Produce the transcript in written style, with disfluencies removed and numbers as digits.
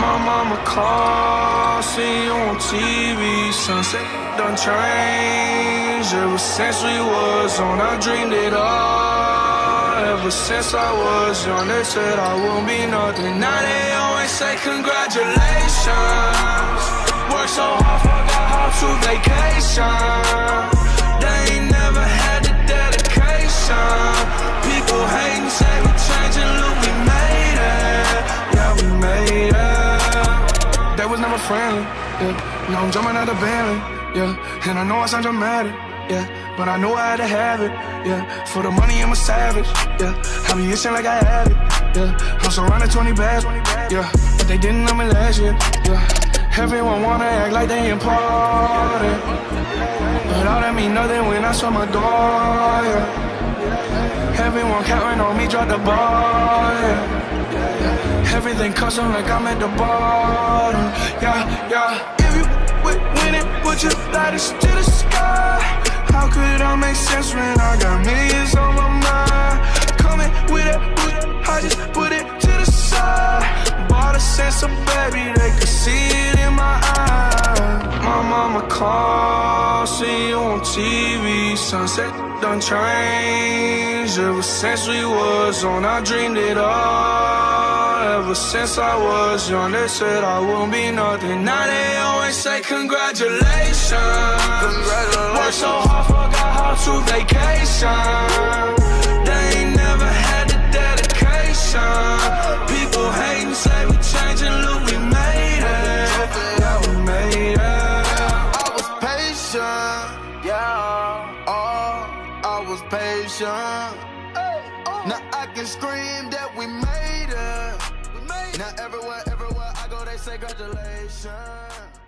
My mama called, see you on TV. Sunset done changed. Ever since we was on, I dreamed it all. Ever since I was young, they said I won't be nothing. Now they always say congratulations. Worked so hard, forgot how to vacation. They ain't never had the dedication. People hating, say we changing, look, we made it. Yeah, we made it. They was never friendly, yeah. Now I'm jumping out the Bentley, yeah. And I know I sound dramatic, yeah, but I know I had to have it, yeah. For the money, I'm a savage, yeah. I be itching like I had it, yeah. I'm surrounded 20 bags, yeah. But they didn't know me last year, yeah. Everyone wanna act like they important, but all that mean nothing when I saw my door, yeah. Everyone counting on me, drop the ball, yeah. Everything custom like I'm at the bottom, yeah, yeah. If you win it, put your lighters to the sky. How could I make sense when I got millions on my mind? Coming with it, I just put it to the side. Bought a sense of baby, they could see it in my eyes. My mama called, see you on TV. Sunset done changed. Ever since we was on, I dreamed it all. Ever since I was young, they said I won't be nothing. Now they always say congratulations. Worked so hard, forgot how to vacation. They ain't never had the dedication. People hating, say we changing, look, we made it. Yeah, we made it. I was patient, yeah. Oh, I was patient. Now I can scream that we made it. Now everywhere I go, they say congratulations.